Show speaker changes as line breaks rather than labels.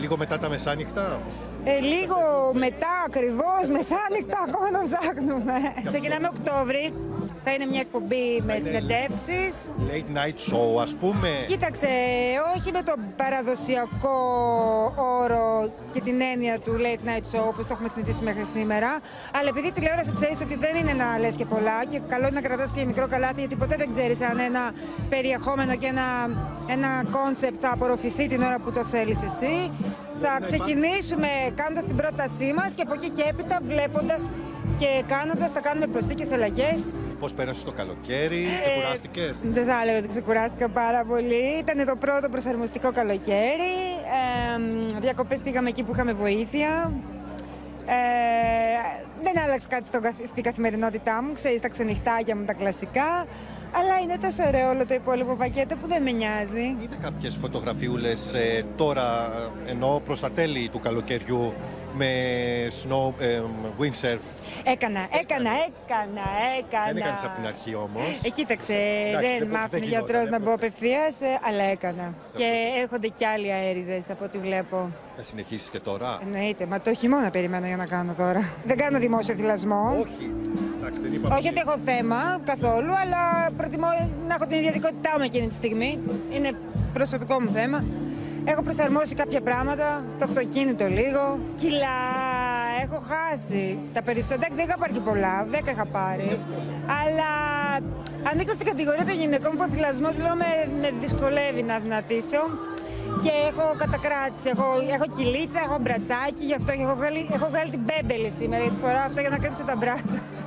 Λίγο μετά τα μεσάνυχτα.
Λίγο μετά ακριβώς, μεσάνυχτα, ακόμα να ψάχνουμε. Ξεκινάμε Οκτώβρη. Θα είναι μια εκπομπή με συνεντεύξεις.
Late night show, ας πούμε.
Κοίταξε, όχι με τον παραδοσιακό όρο και την έννοια του late night show όπως το έχουμε συνηθίσει μέχρι σήμερα. Αλλά επειδή η τηλεόραση ξέρεις ότι δεν είναι να λες και πολλά και καλό είναι να κρατάς και μικρό καλάθι, γιατί ποτέ δεν ξέρεις αν ένα περιεχόμενο και ένα κόνσεπτ θα απορροφηθεί την ώρα που το θέλεις εσύ. Θα ξεκινήσουμε κάνοντας την πρότασή μας και από εκεί και έπειτα βλέποντας και κάνοντας θα κάνουμε προσθήκες, αλλαγές.
Πώς πέρασες το καλοκαίρι, ξεκουράστηκες?
Δεν θα έλεγα ότι ξεκουράστηκα πάρα πολύ. Ήταν το πρώτο προσαρμοστικό καλοκαίρι. Διακοπές πήγαμε εκεί που είχαμε βοήθεια. Δεν άλλαξε κάτι στην καθημερινότητά μου, ξέρεις, τα ξενυχτάκια μου, τα κλασικά. Αλλά είναι τόσο ωραίο όλο το υπόλοιπο πακέτο που δεν με νοιάζει.
Είναι κάποιες φωτογραφιούλες τώρα, ενώ προς τα τέλη του καλοκαιριού, με windsurf?
Έκανα.
Δεν έκανες από την αρχή όμως.
Κοίταξε, δεν μ' άφηνε γιατρός να μπω απευθείας, αλλά έκανα. Και έρχονται κι άλλοι αέριδες από ό,τι βλέπω.
Θα συνεχίσεις και τώρα?
Εννοείται, μα το χειμώνα περιμένω για να κάνω τώρα. Δεν κάνω δημόσιο θυλασμό.
Όχι. Εντάξει, δεν είπαμε.
Όχι ότι έχω θέμα καθόλου, αλλά προτιμώ να έχω την ιδιωτικότητά μου εκείνη τη στιγμή. Είναι προσωπικό μου θέμα. Έχω προσαρμόσει κάποια πράγματα, το αυτοκίνητο λίγο. Κιλά έχω χάσει. Τα περισσότερα, εντάξει, δεν είχα πάρει και πολλά, 10 είχα πάρει. Αλλά ανήκω στην κατηγορία των γυναικών που ο θυλασμός λίγο με δυσκολεύει να δυνατήσω. Και έχω κατακράτηση, έχω κυλίτσα, έχω μπρατσάκι, γι' αυτό έχω βγάλει την μπέμπελη σήμερα, γιατί φοράω αυτό για να κρύψω τα μπράτσα.